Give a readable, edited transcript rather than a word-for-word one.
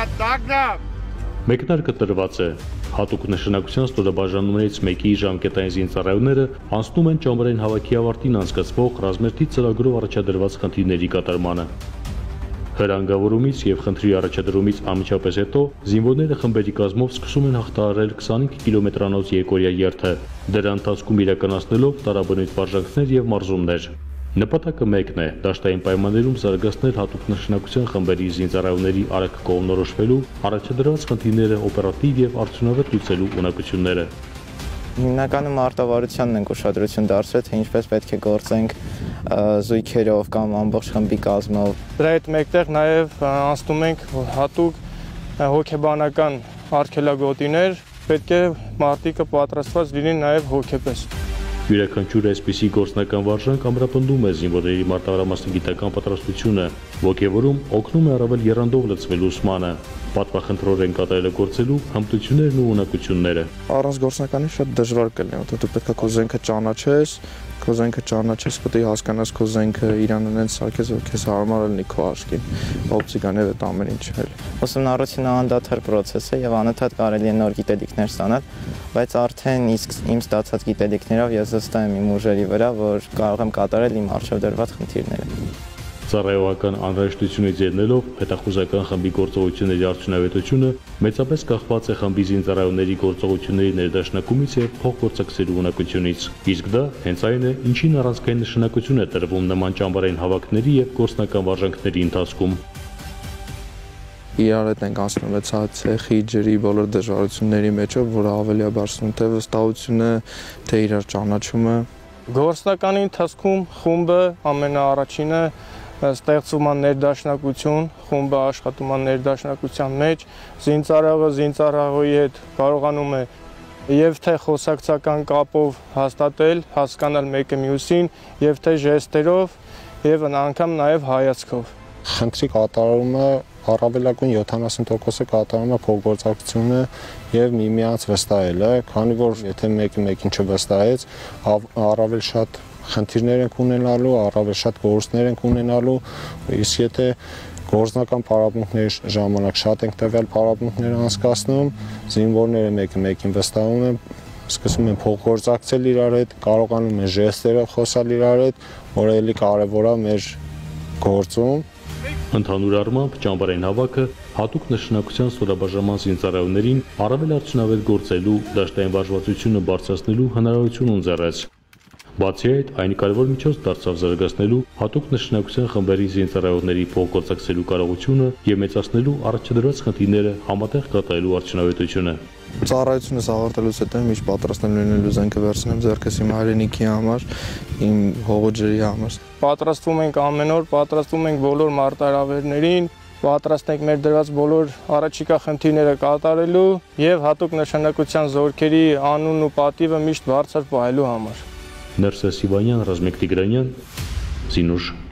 Մեկնարկը տրված է։ Հատուկ նշանակության ստորաբաժանումներից մեկի ժամկետային զինծառայողները անցնում են ճամբարային հավաքի ավարտին անցկացվող ռազմերթի ծրագրով առաջադրված խնդիրների կատարմանը։ Հրանգավորումից եւ խնդրի առաջադրումից անմիջապես հետո զինվորները խմբերի կազմով սկսում են հաղթահարել 25 կիլոմետրանոց երկօրյա երթը, դրա ընթացքում իրականացնելով տարաբնույթ վարժանքներ եւ մարզումներ։ Նպատակը մեկն է՝ դաշտային պայմաններում զարգացնել հատուկ նշանակության խմբերի զինծառայողների արագ կողմնորոշվելու, առաջադրված խնդիրները օպերատիվ եւ արդյունավետ լուծելու ունակությունները։ Հիմնականում արտավարությանն ենք ուշադրություն դարձրել, թե ինչպես պետք է գործենք զույգերով կամ ամբողջ խմբի կազմով։ Դրա հետ մեկտեղ նաև անցնում ենք հատուկ հոգեբանական արգելագոտիներ, պետք է մարտիկը պատրաստված լինի նաև հոգեպես։ Յուրաքանչյուր այսպիսի գործնական վարժանք ամրապնդում է զինվորների մարտահրամասնագիտական պատրաստությունը, ոգևորում օգնում է առավել եռանդով լցվելու ուսմանը, պատվախնդրորեն կատարելագործելու հմտություններն ու ունակությունները։ Առանց գործնականի շատ դժվար կլինի, որտեղ դու պետք է քո զենքը ճանաչես, պետք է հասկանաս քո զենքը իրան ունեն սարքես, որ քեզ հարմար լինի քո աչքին, օպտիկաներ այդ ամեն ինչը։ Ուսումնառությունը անդադար պրոցես է եւ անընդհատ կարելի է նոր գիտելիքներ ստանալ, բայց արդեն իսկ իմ ստացած գիտելիքներով ես վստահ եմ իմ ուժերի վրա, որ կարող եմ կատարել իմ առջև դրված խնդիրները։ Ծառայողական անհրաժեշտությունից ելնելով հետախուզական խմբի գործողությունների արդյունավետությունը մեծապես կախված է խմբի զինծառայողների գործողությունների ներդաշնակումից եւ փոխգործակցելու ունակությունից։ Իսկ դա հենց այն է, ինչին առանցքային նշանակություն է տրվում նման ճամբարային հավաքների եւ գործնական վարժանքների ընթացքում։ Իրար հետ ենք անցնում ցեխի, ջրի բոլոր դժվարությունների մեջով, որը ավելի է բարձրանում թե վստահությունը, թե իրար ճանաչումը։ Գործնականի ընթացքում խումբը ամենաառաջինը ստեղծում է ներդաշնակություն, խումբը աշխատում է ներդաշնակության մեջ, զինծառայողը զինծառայողի հետ կարողանում է եւ թե խոսակցական կապով հաստատել, հասկանալ մեկը մյուսին, եւ թե ժեստերով եւ անգամ նաեւ հայացքով։ Խնդրի կատարումը առավելագույն 70%-ը կատարում է փոխգործակցությունը եւ միմյանց վստահելը, քանի որ եթե մեկը մեկին չվստահեց, առավել շատ խնդիրներ ենք ունենալու, առավել շատ գործներ ենք ունենալու, իսկ եթե գործնական պարապմունքների ժամանակ շատ ենք տվյալ պարապմունքներ անցկացնում, զինվորները մեկը մեկին վստահում են, սկսում են փոխգործակցել իրար հետ, կարողանում են ժեստերով խոսալ իրար հետ, որը էլի կարևոր է մեր գործում։ Ընդհանուր առմամբ ճամբարային հավաքը հատուկ նշանակության ստորաբաժանման զինծառայողներին առավել արդյունավետ գործելու, դաշտային վարժվածությունը բարձրացնելու հնարավորություն ընձեռեց։ Բացի այդ, այն կարևոր միջոց դարձավ զարգացնելու հատուկ նշանակության խմբերի զինծառայողների փոխգործակցելու կարողությունը եւ մեծացնելու առաջադրված խնդիրները համատեղ կատարելու արդյունավետությունը։ Ծառայությունս ավարտելուց հետո միշտ պատրաստ եմ լինելու զենքը վերցնեմ ձեռքս իմ հայրենիքի համար, իմ հողոջերի համար։ Պատրաստվում ենք ամեն օր, պատրաստվում ենք բոլոր մարտահրավերներին, պատրաստ ենք մեր դրված բոլոր առաջիկա խնդիրները կատարելու եւ հատուկ նշանակության զորքերի անունն ու պատիվը միշտ բարձր պահելու համար։ Ներսես Սիվանյան, Ռազմիկ Տիգրանյան, Զինուշ։